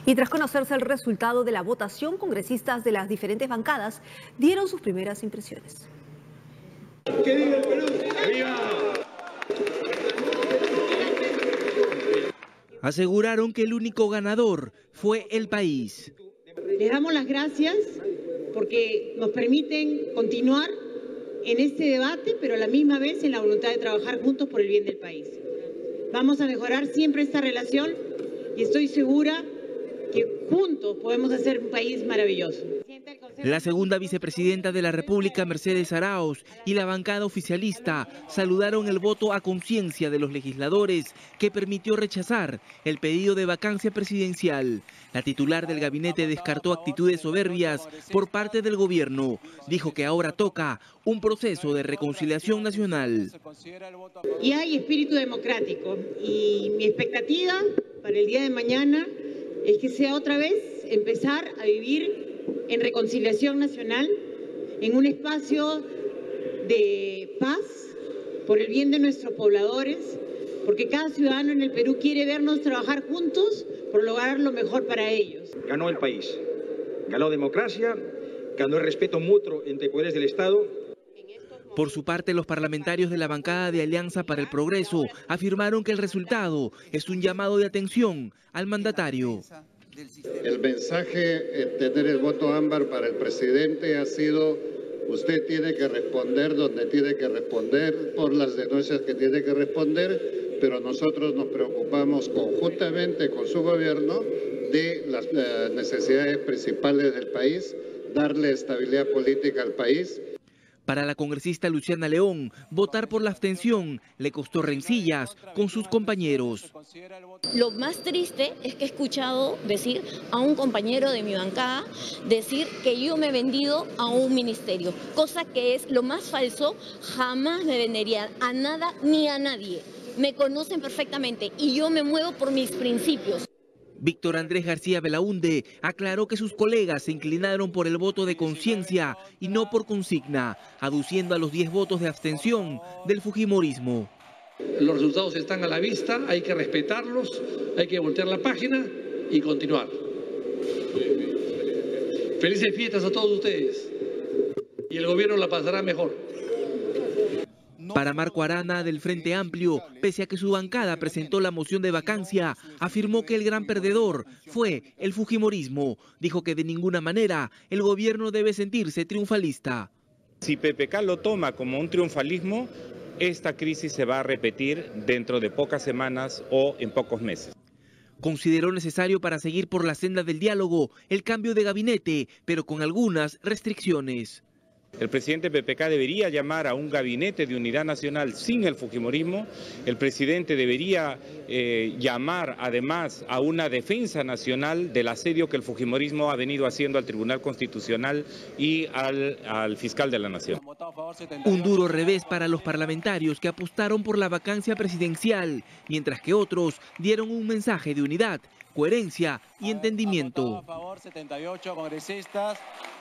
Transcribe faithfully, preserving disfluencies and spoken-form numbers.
Y tras conocerse el resultado de la votación, congresistas de las diferentes bancadas dieron sus primeras impresiones. ¡Que viva el Perú! ¡Viva! Aseguraron que el único ganador fue el país. Les damos las gracias porque nos permiten continuar en este debate, pero a la misma vez en la voluntad de trabajar juntos por el bien del país. Vamos a mejorar siempre esta relación y estoy segura que juntos podemos hacer un país maravilloso. La segunda vicepresidenta de la República, Mercedes Arauz, y la bancada oficialista saludaron el voto a conciencia de los legisladores que permitió rechazar el pedido de vacancia presidencial. La titular del gabinete descartó actitudes soberbias por parte del gobierno. Dijo que ahora toca un proceso de reconciliación nacional. Y hay espíritu democrático y mi expectativa para el día de mañana es que sea otra vez empezar a vivir en reconciliación nacional, en un espacio de paz, por el bien de nuestros pobladores, porque cada ciudadano en el Perú quiere vernos trabajar juntos por lograr lo mejor para ellos. Ganó el país, ganó democracia, ganó el respeto mutuo entre poderes del Estado. Por su parte, los parlamentarios de la bancada de Alianza para el Progreso afirmaron que el resultado es un llamado de atención al mandatario. El mensaje, eh, tener el voto ámbar para el presidente ha sido: usted tiene que responder donde tiene que responder por las denuncias que tiene que responder, pero nosotros nos preocupamos conjuntamente con su gobierno de las eh, necesidades principales del país, darle estabilidad política al país. Para la congresista Luciana León, votar por la abstención le costó rencillas con sus compañeros. Lo más triste es que he escuchado decir a un compañero de mi bancada decir que yo me he vendido a un ministerio, cosa que es lo más falso. Jamás me vendería a nada ni a nadie. Me conocen perfectamente y yo me muevo por mis principios. Víctor Andrés García Belaúnde aclaró que sus colegas se inclinaron por el voto de conciencia y no por consigna, aduciendo a los diez votos de abstención del fujimorismo. Los resultados están a la vista, hay que respetarlos, hay que voltear la página y continuar. Felices fiestas a todos ustedes y el gobierno la pasará mejor. Para Marco Arana, del Frente Amplio, pese a que su bancada presentó la moción de vacancia, afirmó que el gran perdedor fue el fujimorismo. Dijo que de ninguna manera el gobierno debe sentirse triunfalista. Si P P K lo toma como un triunfalismo, esta crisis se va a repetir dentro de pocas semanas o en pocos meses. Consideró necesario para seguir por la senda del diálogo el cambio de gabinete, pero con algunas restricciones. El presidente P P K debería llamar a un gabinete de unidad nacional sin el fujimorismo. El presidente debería eh, llamar además a una defensa nacional del asedio que el fujimorismo ha venido haciendo al Tribunal Constitucional y al, al fiscal de la Nación. Un duro revés para los parlamentarios que apostaron por la vacancia presidencial, mientras que otros dieron un mensaje de unidad, coherencia y entendimiento. A favor, setenta y ocho congresistas.